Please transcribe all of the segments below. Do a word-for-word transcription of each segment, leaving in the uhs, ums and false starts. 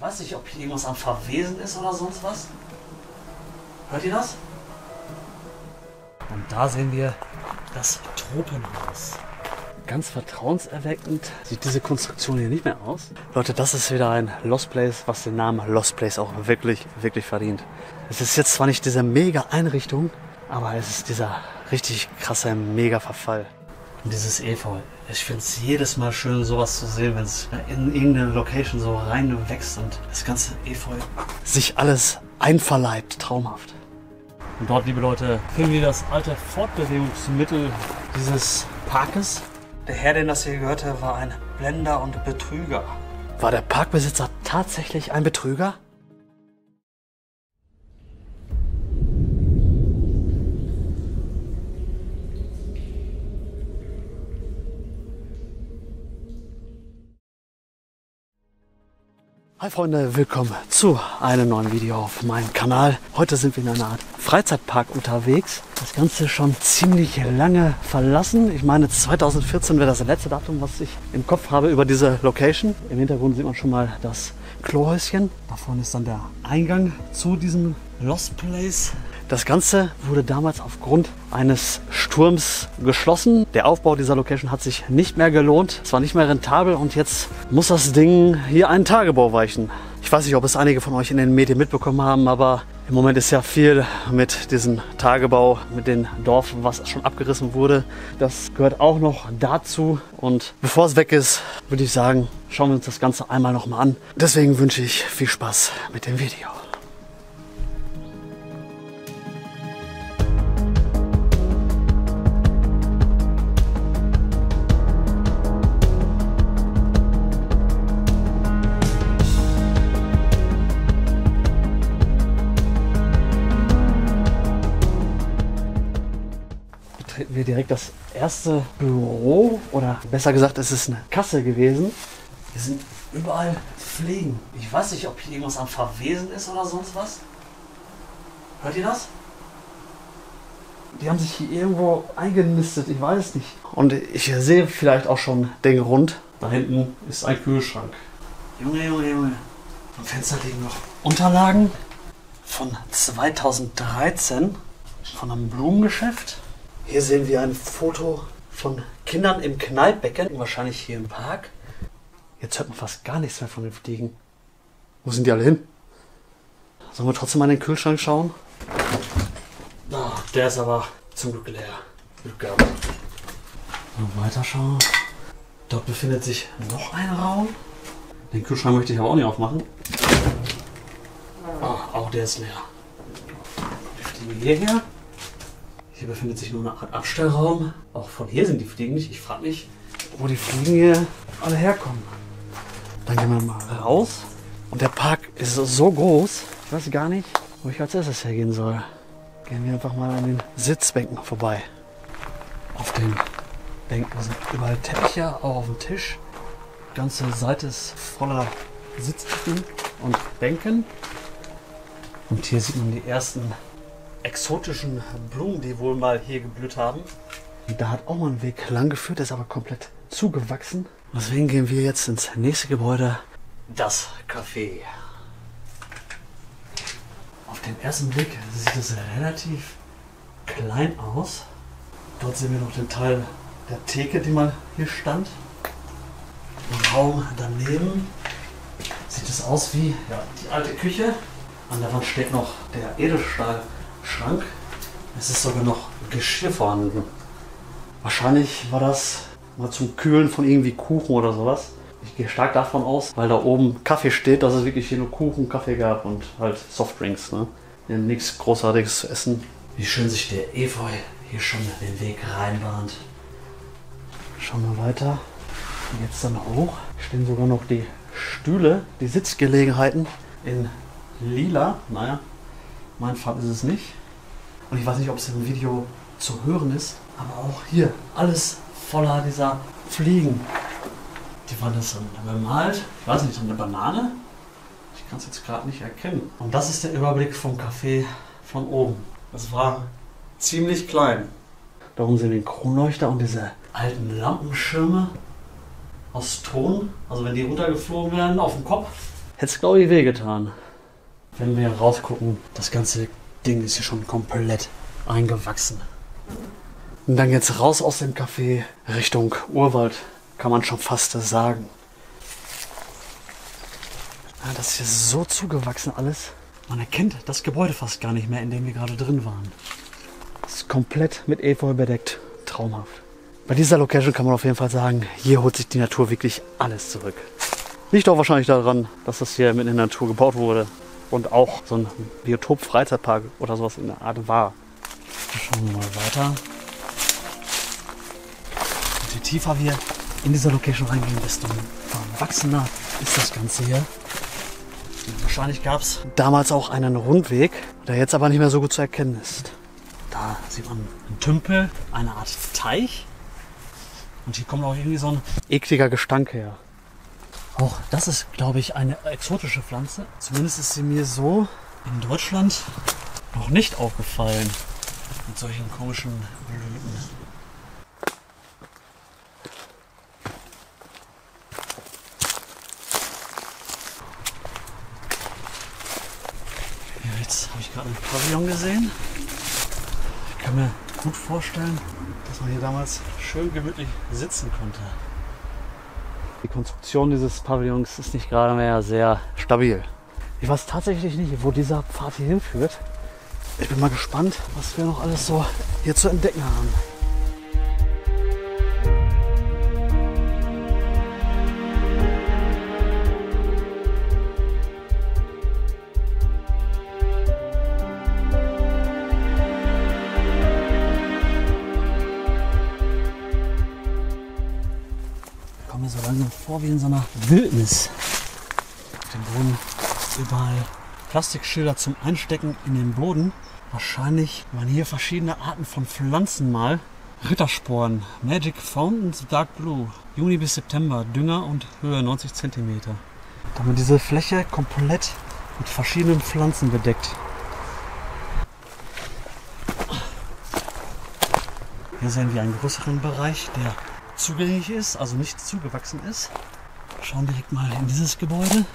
weiß nicht, ob hier irgendwas am Verwesen ist oder sonst was. Hört ihr das? Und da sehen wir das Tropenhaus. Ganz vertrauenserweckend sieht diese Konstruktion hier nicht mehr aus. Leute, das ist wieder ein Lost Place, was den Namen Lost Place auch wirklich, wirklich verdient. Es ist jetzt zwar nicht diese mega Einrichtung, aber es ist dieser richtig krasse mega Verfall. Und dieses Efeu. Ich finde es jedes Mal schön, sowas zu sehen, wenn es in irgendeine Location so rein wächst und das ganze Efeu sich alles einverleibt. Traumhaft. Und dort, liebe Leute, finden wir das alte Fortbewegungsmittel dieses Parkes. Der Herr, den das hier gehörte, war ein Blender und Betrüger. War der Parkbesitzer tatsächlich ein Betrüger? Hi Freunde, willkommen zu einem neuen Video auf meinem Kanal. Heute sind wir in einer Art Freizeitpark unterwegs. Das Ganze schon ziemlich lange verlassen. Ich meine zweitausendvierzehn wäre das letzte Datum, was ich im Kopf habe über diese Location. Im Hintergrund sieht man schon mal das Klohäuschen. Da vorne ist dann der Eingang zu diesem Lost Place. Das Ganze wurde damals aufgrund eines Sturms geschlossen. Der Aufbau dieser Location hat sich nicht mehr gelohnt. Es war nicht mehr rentabel und jetzt muss das Ding hier einen Tagebau weichen. Ich weiß nicht, ob es einige von euch in den Medien mitbekommen haben, aber im Moment ist ja viel mit diesem Tagebau, mit dem Dorf, was schon abgerissen wurde. Das gehört auch noch dazu. Und bevor es weg ist, würde ich sagen, schauen wir uns das Ganze einmal noch mal an. Deswegen wünsche ich viel Spaß mit dem Video. Treten wir direkt das erste Büro, oder besser gesagt, es ist eine Kasse gewesen. Hier sind überall Fliegen. Ich weiß nicht, ob hier irgendwas am Verwesen ist oder sonst was. Hört ihr das? Die haben sich hier irgendwo eingenistet, ich weiß es nicht. Und ich sehe vielleicht auch schon den Grund. Da hinten ist ein Kühlschrank. Junge, Junge, Junge. Am Fenster liegen noch Unterlagen von zweitausenddreizehn von einem Blumengeschäft. Hier sehen wir ein Foto von Kindern im Kneippbecken, wahrscheinlich hier im Park. Jetzt hört man fast gar nichts mehr von den Fliegen. Wo sind die alle hin? Sollen wir trotzdem mal in den Kühlschrank schauen? Oh, der ist aber zum Glück leer. Glück gehabt. Noch weiter schauen. Dort befindet sich noch ein Raum. Den Kühlschrank möchte ich aber auch nicht aufmachen. Oh, auch der ist leer. Die Fliegen hierher. Hier befindet sich nur eine Art Abstellraum. Auch von hier sind die Fliegen nicht. Ich frage mich, wo die Fliegen hier alle herkommen. Dann gehen wir mal raus. Und der Park ist so groß. Ich weiß gar nicht, wo ich als erstes hergehen soll. Gehen wir einfach mal an den Sitzbänken vorbei. Auf den Bänken sind überall Teppiche, auch auf dem Tisch. Die ganze Seite ist voller Sitzbänken und Bänken. Und hier sieht man die ersten exotischen Blumen, die wohl mal hier geblüht haben. Und da hat auch mal ein Weg lang geführt, ist aber komplett zugewachsen. Deswegen gehen wir jetzt ins nächste Gebäude, das Café. Auf den ersten Blick sieht es relativ klein aus. Dort sehen wir noch den Teil der Theke, die mal hier stand. Im Raum daneben sieht es aus wie ja, die alte Küche. An der Wand steht noch der Edelstahlschrank. Es ist sogar noch Geschirr vorhanden. Wahrscheinlich war das mal zum Kühlen von irgendwie Kuchen oder sowas. Ich gehe stark davon aus, weil da oben Kaffee steht, dass es wirklich hier nur Kuchen, Kaffee gab und halt Softdrinks. Ne? Nichts Großartiges zu essen. Wie schön sich der Efeu hier schon den Weg reinbahnt. Schauen wir weiter. Und jetzt dann hoch. Stehen sogar noch die Stühle, die Sitzgelegenheiten in lila. Naja, mein Farb ist es nicht. Und ich weiß nicht, ob es im Video zu hören ist. Aber auch hier alles voller dieser Fliegen. Die waren das dann bemalt. Ich weiß nicht, eine Banane? Ich kann es jetzt gerade nicht erkennen. Und das ist der Überblick vom Café von oben. Das war ziemlich klein. Da oben sehen wir den Kronleuchter und diese alten Lampenschirme aus Ton. Also wenn die runtergeflogen werden auf den Kopf, hätte es, glaube ich, wehgetan. Wenn wir rausgucken, das ganze Ding ist hier schon komplett eingewachsen. Und dann jetzt raus aus dem Café Richtung Urwald, kann man schon fast sagen. Ja, das ist hier so zugewachsen alles. Man erkennt das Gebäude fast gar nicht mehr, in dem wir gerade drin waren. Es ist komplett mit Efeu bedeckt. Traumhaft. Bei dieser Location kann man auf jeden Fall sagen, hier holt sich die Natur wirklich alles zurück. Liegt auch wahrscheinlich daran, dass das hier mitten in der Natur gebaut wurde und auch so ein Biotop-Freizeitpark oder sowas in der Art war. Schauen wir mal weiter. Und je tiefer wir in dieser Location reingehen, desto verwachsener ist das Ganze hier. Und wahrscheinlich gab es damals auch einen Rundweg, der jetzt aber nicht mehr so gut zu erkennen ist. Da sieht man einen Tümpel, eine Art Teich. Und hier kommt auch irgendwie so ein ekliger Gestank her. Auch das ist, glaube ich, eine exotische Pflanze. Zumindest ist sie mir so in Deutschland noch nicht aufgefallen. Mit solchen komischen Blüten. Ja, jetzt habe ich gerade ein Pavillon gesehen. Ich kann mir gut vorstellen, dass man hier damals schön gemütlich sitzen konnte. Die Konstruktion dieses Pavillons ist nicht gerade mehr sehr stabil. Ich weiß tatsächlich nicht, wo dieser Pfad hier hinführt. Ich bin mal gespannt, was wir noch alles so hier zu entdecken haben. Ich komme mir so langsam vor wie in so einer Wildnis. Auf dem Boden überall Plastikschilder zum Einstecken in den Boden. Wahrscheinlich waren hier verschiedene Arten von Pflanzen mal. Rittersporen, Magic Fountains Dark Blue, Juni bis September, Dünger und Höhe neunzig Zentimeter. Damit diese Fläche komplett mit verschiedenen Pflanzen bedeckt. Hier sehen wir einen größeren Bereich, der zugänglich ist, also nicht zugewachsen ist. Schauen direkt mal in dieses Gebäude.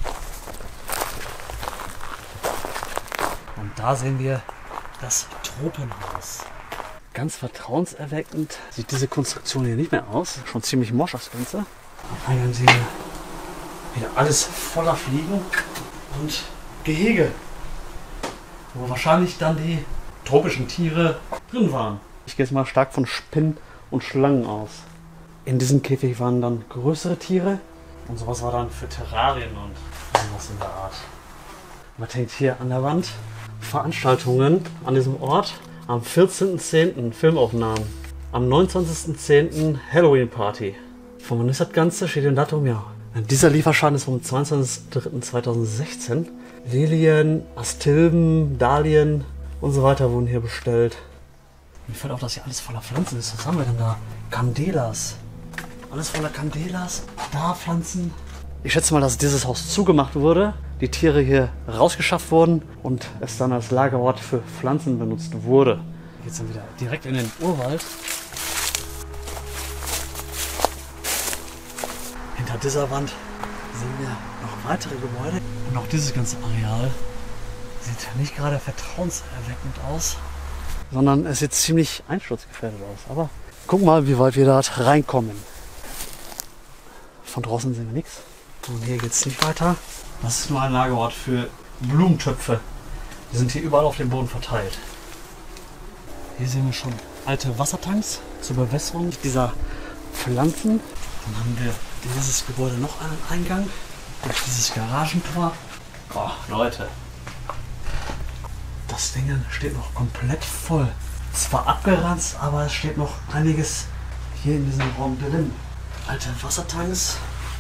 Und da sehen wir das Tropenhaus. Ganz vertrauenserweckend sieht diese Konstruktion hier nicht mehr aus. Schon ziemlich morsch das Ganze. Am Eingang sehen wir wieder alles voller Fliegen und Gehege, wo wahrscheinlich dann die tropischen Tiere drin waren. Ich gehe jetzt mal stark von Spinnen und Schlangen aus. In diesem Käfig waren dann größere Tiere und sowas war dann für Terrarien und sowas in der Art. Was hängt hier an der Wand? Veranstaltungen an diesem Ort. Am vierzehnten zehnten Filmaufnahmen. Am neunundzwanzigsten zehnten Halloween Party. Von wann ist das Ganze? Steht im Datum, ja. Dieser Lieferschaden ist vom zweiundzwanzigsten dritten zweitausendsechzehn. Lilien, Astilben, Dahlien und so weiter wurden hier bestellt. Mir fällt auf, dass hier alles voller Pflanzen ist. Was haben wir denn da? Candelas. Alles voller Candelas. Da Pflanzen. Ich schätze mal, dass dieses Haus zugemacht wurde, die Tiere hier rausgeschafft wurden und es dann als Lagerort für Pflanzen benutzt wurde. Jetzt sind wir wieder direkt in den Urwald. Hinter dieser Wand sehen wir noch weitere Gebäude. Und auch dieses ganze Areal sieht nicht gerade vertrauenserweckend aus, sondern es sieht ziemlich einsturzgefährdet aus. Aber guck mal, wie weit wir da reinkommen. Von draußen sehen wir nichts. Und hier geht es nicht weiter. Das ist nur ein Lagerort für Blumentöpfe. Die sind hier überall auf dem Boden verteilt. Hier sehen wir schon alte Wassertanks zur Bewässerung dieser Pflanzen. Dann haben wir dieses Gebäude noch einen Eingang durch dieses Garagentor. Oh, Leute. Das Ding steht noch komplett voll. Zwar abgeranzt, aber es steht noch einiges hier in diesem Raum drin. Alte Wassertanks.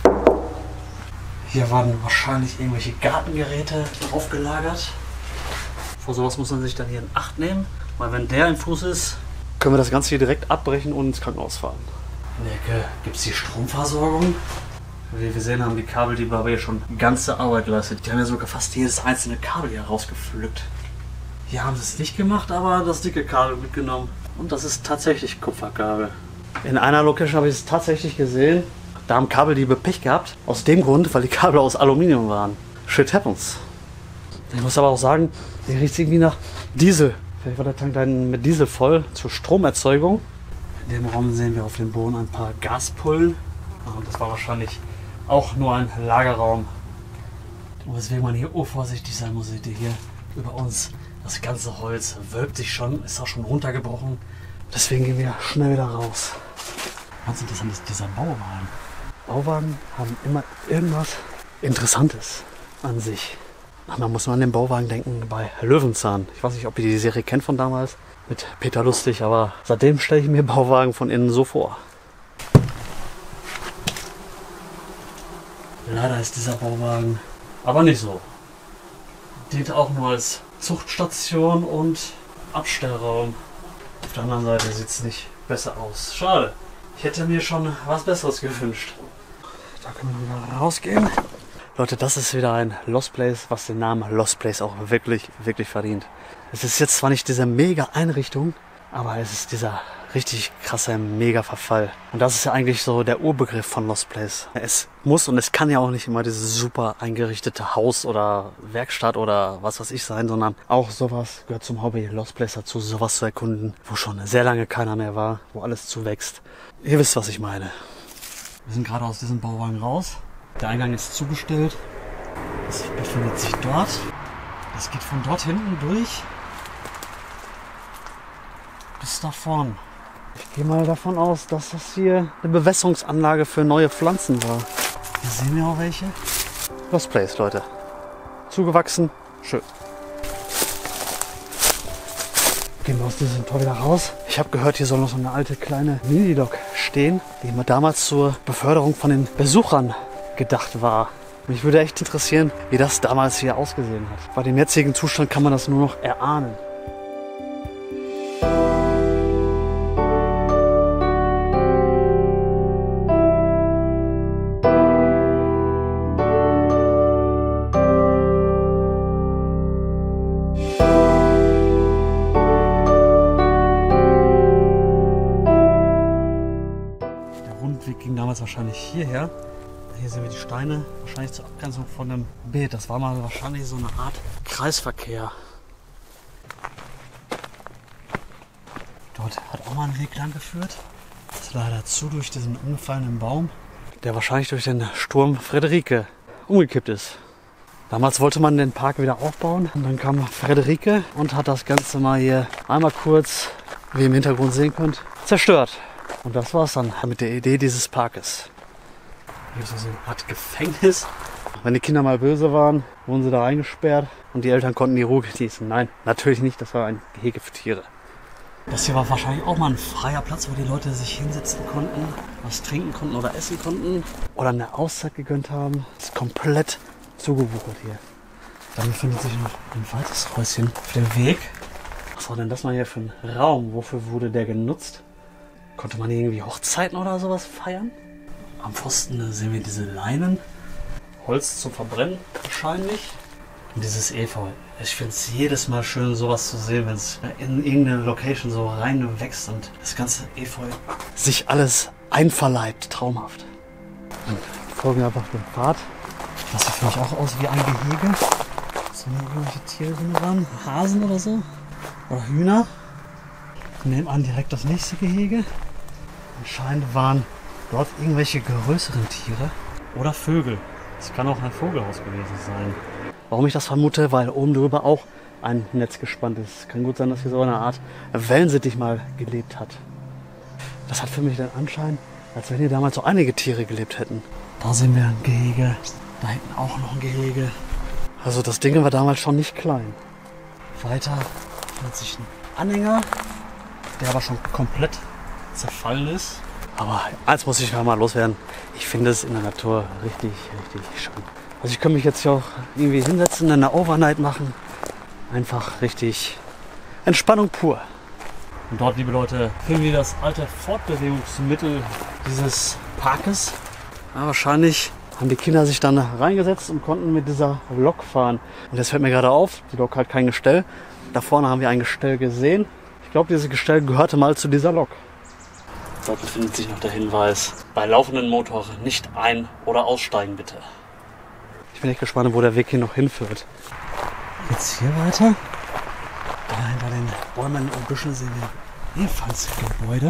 Hier waren wahrscheinlich irgendwelche Gartengeräte aufgelagert. Vor sowas muss man sich dann hier in Acht nehmen, weil wenn der im Fuß ist, können wir das Ganze hier direkt abbrechen und ins Krankenhaus fahren. In der Ecke gibt es die Stromversorgung. Wie wir sehen, haben die Kabeldiebe hier schon ganze Arbeit geleistet. Die haben ja sogar fast jedes einzelne Kabel hier rausgepflückt. Hier haben sie es nicht gemacht, aber das dicke Kabel mitgenommen. Und das ist tatsächlich Kupferkabel. In einer Location habe ich es tatsächlich gesehen. Da haben Kabeldiebe Pech gehabt. Aus dem Grund, weil die Kabel aus Aluminium waren. Shit happens. Ich muss aber auch sagen, der riecht irgendwie nach Diesel. Vielleicht war der Tank dann mit Diesel voll zur Stromerzeugung. In dem Raum sehen wir auf dem Boden ein paar Gaspullen. Und das war wahrscheinlich auch nur ein Lagerraum. Und weswegen man hier oh vorsichtig sein muss, seht ihr hier über uns. Das ganze Holz wölbt sich schon, ist auch schon runtergebrochen. Deswegen gehen wir schnell wieder raus. Ganz interessant ist dieser Bauwagen. Bauwagen haben immer irgendwas Interessantes an sich. Man muss nur an den Bauwagen denken bei Löwenzahn. Ich weiß nicht, ob ihr die Serie kennt von damals mit Peter Lustig, aber seitdem stelle ich mir Bauwagen von innen so vor. Leider ist dieser Bauwagen aber nicht so. Dient auch nur als Zuchtstation und Abstellraum. Auf der anderen Seite sieht es nicht besser aus. Schade. Ich hätte mir schon was Besseres gewünscht. Da können wir wieder rausgehen. Leute, das ist wieder ein Lost Place, was den Namen Lost Place auch wirklich, wirklich verdient. Es ist jetzt zwar nicht diese mega Einrichtung, aber es ist dieser richtig krasse mega Verfall. Und das ist ja eigentlich so der Urbegriff von Lost Place. Es muss und es kann ja auch nicht immer dieses super eingerichtete Haus oder Werkstatt oder was weiß ich sein, sondern auch sowas gehört zum Hobby Lost Place dazu, sowas zu erkunden, wo schon sehr lange keiner mehr war, wo alles zuwächst. Ihr wisst, was ich meine. Wir sind gerade aus diesem Bauwagen raus. Der Eingang ist zugestellt. Das befindet sich dort. Das geht von dort hinten durch bis da vorn. Ich gehe mal davon aus, dass das hier eine Bewässerungsanlage für neue Pflanzen war. Hier sehen wir auch welche. Lost Place, Leute. Zugewachsen. Schön. Gehen wir aus diesem Tor wieder raus. Ich habe gehört, hier soll noch so eine alte kleine Minilok stehen, die immer damals zur Beförderung von den Besuchern gedacht war. Mich würde echt interessieren, wie das damals hier ausgesehen hat. Bei dem jetzigen Zustand kann man das nur noch erahnen. Der Rundweg ging damals wahrscheinlich hierher. Hier sehen wir die Steine, wahrscheinlich zur Abgrenzung von einem Beet. Das war mal wahrscheinlich so eine Art Kreisverkehr. Dort hat auch mal ein Weg lang geführt. Das ist leider zu durch diesen umgefallenen Baum, der wahrscheinlich durch den Sturm Friederike umgekippt ist. Damals wollte man den Park wieder aufbauen und dann kam Friederike und hat das Ganze mal hier einmal kurz, wie ihr im Hintergrund sehen könnt, zerstört. Und das war es dann mit der Idee dieses Parkes. Hier ist so eine Art Gefängnis. Wenn die Kinder mal böse waren, wurden sie da eingesperrt und die Eltern konnten die Ruhe genießen. Nein, natürlich nicht, das war ein Gehege für Tiere. Das hier war wahrscheinlich auch mal ein freier Platz, wo die Leute sich hinsetzen konnten, was trinken konnten oder essen konnten. Oder eine Auszeit gegönnt haben. Das ist komplett zugewuchert hier. Dann befindet sich noch ein weiteres Häuschen auf dem Weg. Was war denn das mal hier für ein Raum? Wofür wurde der genutzt? Konnte man hier irgendwie Hochzeiten oder sowas feiern? Am Pfosten sehen wir diese Leinen. Holz zum Verbrennen wahrscheinlich. Und dieses Efeu. Ich finde es jedes Mal schön, sowas zu sehen, wenn es in irgendeine Location so reinwächst und das ganze Efeu sich alles einverleibt. Traumhaft. Dann folgen wir einfach dem Pfad. Das sieht für mich auch aus wie ein Gehege. Sind hier irgendwelche Tiere drin dran? Hasen oder so? Oder Hühner? Wir nehmen an direkt das nächste Gehege. Anscheinend waren dort irgendwelche größeren Tiere oder Vögel. Es kann auch ein Vogelhaus gewesen sein. Warum ich das vermute, weil oben drüber auch ein Netz gespannt ist. Kann gut sein, dass hier so eine Art Wellensittich mal gelebt hat. Das hat für mich den Anschein, als wenn hier damals so einige Tiere gelebt hätten. Da sehen wir ein Gehege, da hinten auch noch ein Gehege. Also das Ding war damals schon nicht klein. Weiter findet sich ein Anhänger, der aber schon komplett zerfallen ist. Aber eins muss ich mal loswerden. Ich finde es in der Natur richtig, richtig schön. Also ich kann mich jetzt hier auch irgendwie hinsetzen, eine Overnight machen. Einfach richtig Entspannung pur. Und dort, liebe Leute, finden wir das alte Fortbewegungsmittel dieses Parkes. Ja, wahrscheinlich haben die Kinder sich dann reingesetzt und konnten mit dieser Lok fahren. Und das fällt mir gerade auf, die Lok hat kein Gestell. Da vorne haben wir ein Gestell gesehen. Ich glaube, dieses Gestell gehörte mal zu dieser Lok. Dort befindet sich noch der Hinweis, bei laufendem Motor nicht ein- oder aussteigen bitte. Ich bin echt gespannt, wo der Weg hier noch hinführt. Jetzt hier weiter. Da hinter den Bäumen und Büschen sehen wir ebenfalls Gebäude.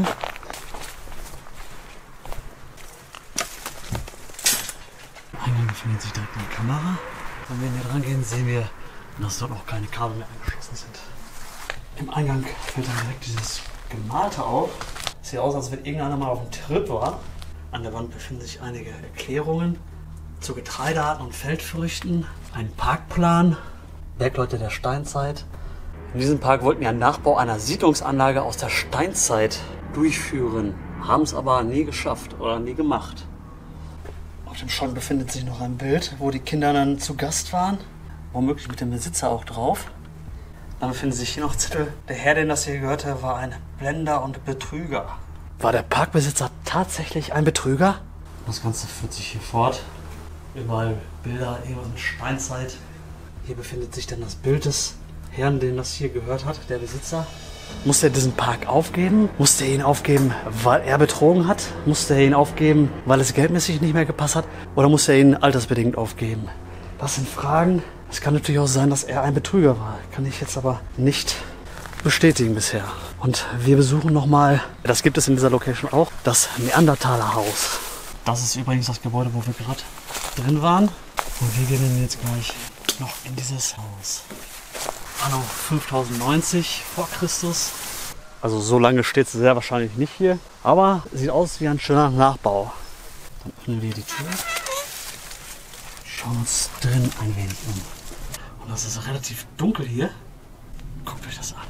Eingang befindet sich direkt eine Kamera. Wenn wir hier dran gehen, sehen wir, dass dort auch keine Kabel mehr angeschlossen sind. Im Eingang fällt dann direkt dieses Gemalte auf. Sieht aus, als wenn irgendeiner mal auf dem Trip war. An der Wand befinden sich einige Erklärungen zu Getreidearten und Feldfrüchten, ein Parkplan, Bergleute der Steinzeit. In diesem Park wollten wir einen Nachbau einer Siedlungsanlage aus der Steinzeit durchführen, haben es aber nie geschafft oder nie gemacht. Auf dem Schrank befindet sich noch ein Bild, wo die Kinder dann zu Gast waren, womöglich mit dem Besitzer auch drauf. Dann befinden sich hier noch Zettel. Der Herr, den das hier gehörte, war ein Blender und Betrüger. War der Parkbesitzer tatsächlich ein Betrüger? Das Ganze führt sich hier fort. Überall Bilder, irgendwas mit Steinzeit. Hier befindet sich dann das Bild des Herrn, dem das hier gehört hat, der Besitzer. Musste er diesen Park aufgeben? Musste er ihn aufgeben, weil er betrogen hat? Musste er ihn aufgeben, weil es geldmäßig nicht mehr gepasst hat? Oder musste er ihn altersbedingt aufgeben? Das sind Fragen. Es kann natürlich auch sein, dass er ein Betrüger war. Kann ich jetzt aber nicht bestätigen bisher. Und wir besuchen nochmal, das gibt es in dieser Location auch, das Neandertaler Haus. Das ist übrigens das Gebäude, wo wir gerade drin waren. Und wir gehen jetzt gleich noch in dieses Haus. Anno fünftausendneunzig vor Christus. Also so lange steht es sehr wahrscheinlich nicht hier. Aber sieht aus wie ein schöner Nachbau. Dann öffnen wir die Tür. Schauen uns drin ein wenig um. Und das ist relativ dunkel hier. Guckt euch das an.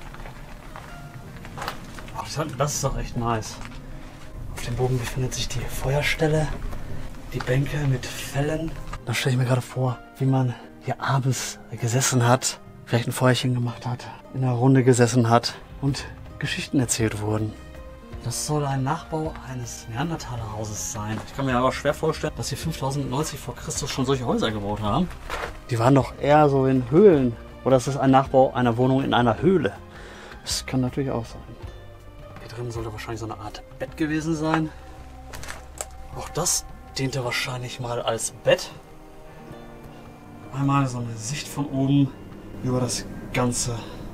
Oh, das ist doch echt nice. Auf dem Boden befindet sich die Feuerstelle. Die Bänke mit Fellen. Da stelle ich mir gerade vor, wie man hier abends gesessen hat. Vielleicht ein Feuerchen gemacht hat. In einer Runde gesessen hat. Und Geschichten erzählt wurden. Das soll ein Nachbau eines Neandertaler-Hauses sein. Ich kann mir aber schwer vorstellen, dass sie fünftausendneunzig vor Christus schon solche Häuser gebaut haben. Die waren doch eher so in Höhlen. Oder ist das ein Nachbau einer Wohnung in einer Höhle? Das kann natürlich auch sein. Hier drin sollte wahrscheinlich so eine Art Bett gewesen sein. Auch das diente wahrscheinlich mal als Bett. Einmal so eine Sicht von oben über das Ganze.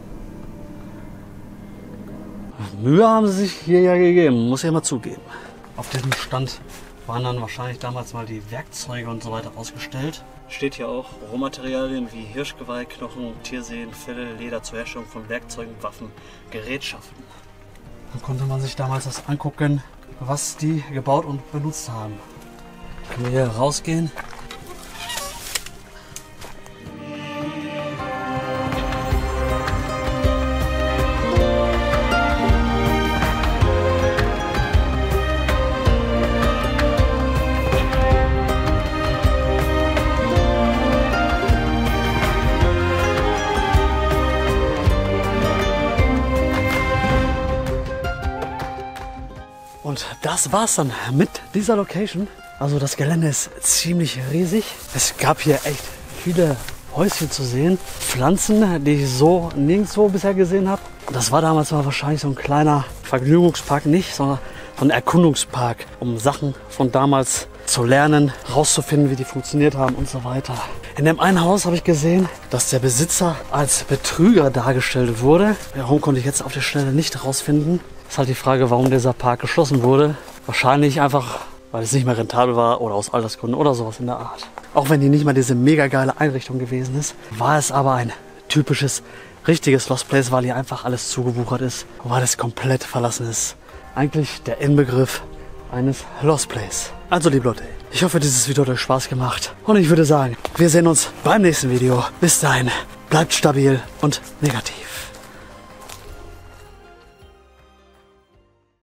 Mühe haben sie sich hier ja gegeben, muss ich ja mal zugeben. Auf diesem Stand waren dann wahrscheinlich damals mal die Werkzeuge und so weiter ausgestellt. Steht hier auch Rohmaterialien wie Hirschgeweih, Knochen, Tiersehen, Felle, Leder zur Herstellung von Werkzeugen, Waffen, Gerätschaften. Dann konnte man sich damals das angucken, was die gebaut und benutzt haben. Können wir hier rausgehen? Und das war's dann mit dieser Location. Also das Gelände ist ziemlich riesig. Es gab hier echt viele Häuschen zu sehen. Pflanzen, die ich so nirgendwo bisher gesehen habe. Das war damals mal wahrscheinlich so ein kleiner Vergnügungspark, nicht, sondern so ein Erkundungspark, um Sachen von damals zu lernen, rauszufinden, wie die funktioniert haben und so weiter. In dem einen Haus habe ich gesehen, dass der Besitzer als Betrüger dargestellt wurde. Warum konnte ich jetzt auf der Schnelle nicht herausfinden. Ist halt die Frage, warum dieser Park geschlossen wurde. Wahrscheinlich einfach, weil es nicht mehr rentabel war oder aus Altersgründen oder sowas in der Art. Auch wenn die nicht mal diese mega geile Einrichtung gewesen ist, war es aber ein typisches, richtiges Lost Place, weil hier einfach alles zugebuchert ist, weil es komplett verlassen ist. Eigentlich der Inbegriff eines Lost Place. Also liebe Leute, ich hoffe, dieses Video hat euch Spaß gemacht und ich würde sagen, wir sehen uns beim nächsten Video. Bis dahin, bleibt stabil und negativ.